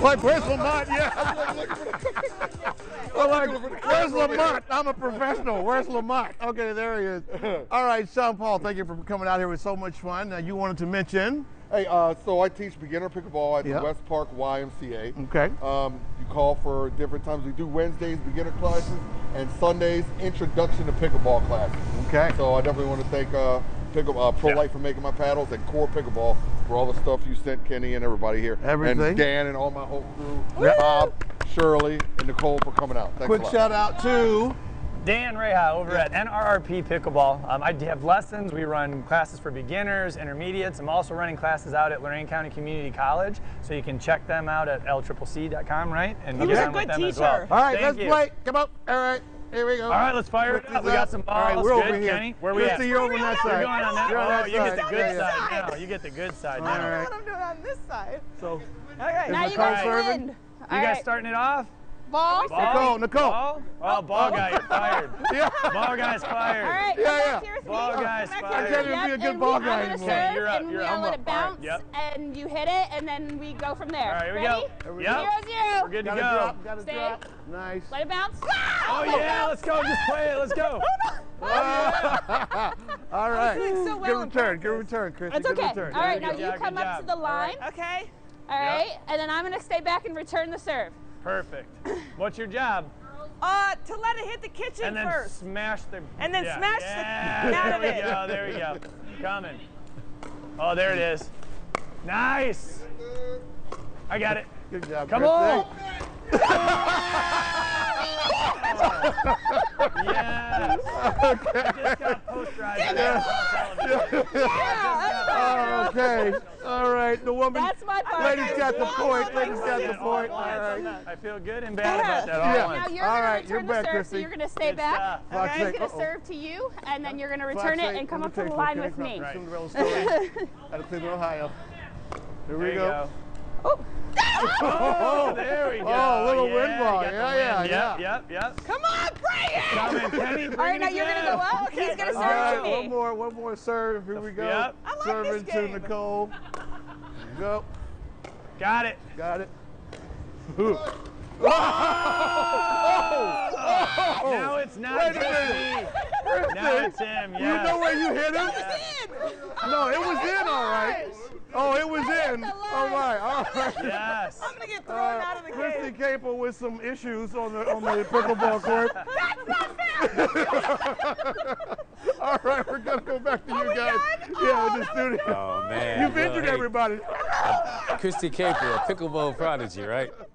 Like, where's Lamont? Yeah. I'm like, where's Lamont? I'm a professional. Where's Lamont? Okay, there he is. All right, Sean Paul, thank you for coming out here. It was so much fun. Now, you wanted to mention. Hey, so I teach beginner pickleball at the West Park YMCA. Okay. You call for different times. We do Wednesdays beginner classes and Sundays introduction to pickleball classes. Okay. So I definitely want to thank ProLite for making my paddles and Core Pickleball for all the stuff you sent Kenny and everybody here. Everything. And Dan and all my whole crew. Bob, Shirley, and Nicole for coming out. Thanks Quick a lot. shout out to Dan Reha over at NRRP Pickleball. I have lessons. We run classes for beginners, intermediates. I'm also running classes out at Lorain County Community College, so you can check them out at lccc.com, right? And He was a good teacher. All right, Thank let's you. play. Come on. All right, here we go. All right, let's fire it up. We got some balls. All right, we're good, over here. Kenny. Where we at? Christy, you're over on that We're side. going on that. You're on that You get the side. good Yeah, side yeah. now. You get the good side I now. don't know what I'm doing on this side. So, Okay. Now you Nicole guys serving? win. You guys starting it off? Ball. Nicole. Ball? Oh, ball guy, you're fired. Yeah. Ball guy's fired. All right. Yeah, come yeah. back here with me. Ball guy's Come back fired. here. I can't even be a good and ball I'm guy gonna anymore. serve, You're up, and you're we're up. gonna let I'm it up. All right, bounce, yep. and you hit it, and then we go from there. All right, here we Ready? go. Yep. 0-0. We're good to Gotta go. drop. Gotta Stay. drop. Nice. Let it bounce. Oh, yeah, let's go. Just play it. Let's go. All right. doing so well Good in return. Good practice. return, Christy. It's Good okay. return. All right, Good now you job, come good up job. to the line. Okay. All right, and then I'm gonna stay back and return the serve. Perfect. What's your job? To let it hit the kitchen And then first. smash the... And then smash the yeah, out of there we it. go, there we go. Coming. Oh, there it is. Nice. I got it. Good job, Come Christy. on. Yes. I just got posterized. Oh, okay. All right. The woman. That's my part. Lady's got the point. Lady's got the point. All right. I feel good and bad about that all Yeah. at Now once. you're All gonna right, you're return the back, serve, Christy. so you're gonna stay Good back. stuff. Fox He's eight. gonna serve to you, and then you're gonna return it and come up to the line with me. Right. Cinderella story. Out of Cleveland, Ohio. Here There we you go. go. Oh. Oh, there we go. Oh, a little Yeah, wind you ball. got the Yeah, wind. yeah, Yep. Come on, bring it. Coming, Kenny, bring All right, it now you're gonna again. go up. He's gonna All serve right, to me. one more serve. Here we go. Yep. I like Serving this to game. Nicole. Go. Got it. Got it. Now it's not Wait a just minute. me. Now it's him, You yeah. know where you hit him? No, it was in, all right. Oh, it was in. All right, all right. Yes. I'm gonna get thrown out of the Christy game. Capel with some issues on the pickleball court. That's not fair. All right, we're gonna go back to you guys. Yeah, in the studio. Oh man. You've Well, injured hey, everybody. Christy Capel, a pickleball prodigy, right?